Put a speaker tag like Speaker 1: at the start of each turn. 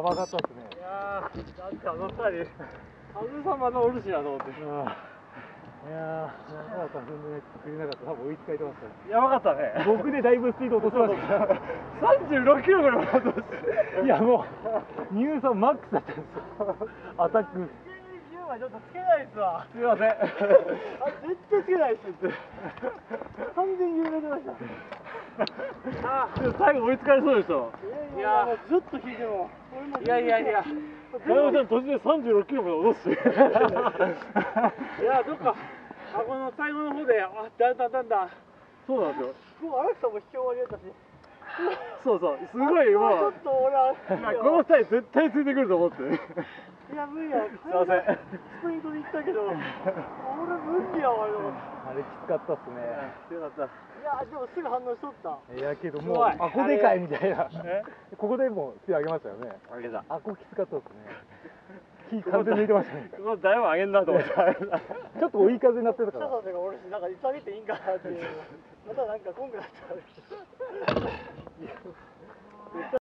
Speaker 1: やばかったっすね。
Speaker 2: いやー、だってあの2人、カズさんまだおるしなと思って。
Speaker 1: いやー、中川さん踏んでないと釣れなかったら多分追いつかれてましたね。
Speaker 2: やばかったね。
Speaker 1: 僕でだいぶスピード落としました。
Speaker 2: 36キロぐらい落として。
Speaker 1: いやもう乳酸マックスだったんですよ。アタック。
Speaker 2: 10はちょっとつけないっすわ。
Speaker 1: すいません。
Speaker 2: あ、絶対つけないっすって。完全に揺れてました。ああ、最後追いつかれそうでしょ。いやもうずっと引いても。いやいやいや。大山さん途中で36キロまで落として。いやどっかこの最後の方でだんだんそうなんですよ。もう荒木さんも引き終わりやったし。そうそうすごいもう。ちょっと俺はこの2人絶対ついてくると思って。いや無理や。すいません。スプリントで行ったけど、俺無理やわ。
Speaker 1: あれきつかったっすね。
Speaker 2: 強かった。いやでもすぐ反応しとった。
Speaker 1: いやけどもうあこでかいみたいな。ここでもう手上げましたよね。
Speaker 2: 上げた。
Speaker 1: あこきつかったっすね。火完全に抜いてましたね。
Speaker 2: この誰も上げんなと思って。
Speaker 1: ちょっと追い風になってたから。
Speaker 2: なんかいつ上げていいんかなっていう。またなんか今回だったら。